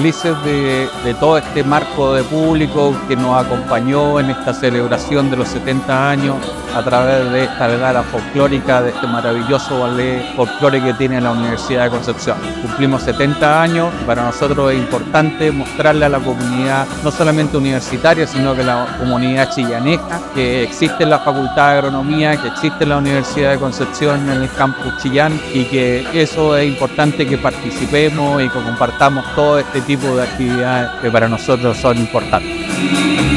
felices de todo este marco de público que nos acompañó en esta celebración de los 70 años a través de esta velada folclórica, de este maravilloso ballet folclore que tiene la Universidad de Concepción. Cumplimos 70 años y para nosotros es importante mostrarle a la comunidad, no solamente universitaria, sino que la comunidad chillaneja, que existe en la Facultad de Agronomía, que existe en la Universidad de Concepción en el campus Chillán, y que eso es importante que participemos y que compartamos todo este tipo de actividades que para nosotros son importantes.